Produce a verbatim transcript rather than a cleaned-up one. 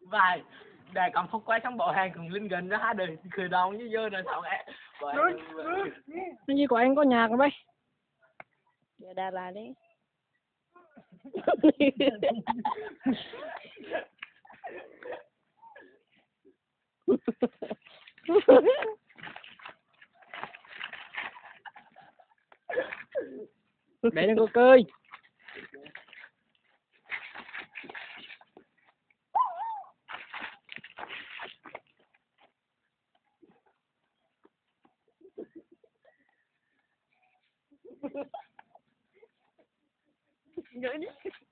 Vài để còn phục quay trong bộ hàng cùng linh gần ra đời khởi đầu như dơ rồi sao mẹ. Cái gì của anh có nhạc rồi bay. Để Đà Lạt đi. Mẹ đừng có cười. Gửi đi.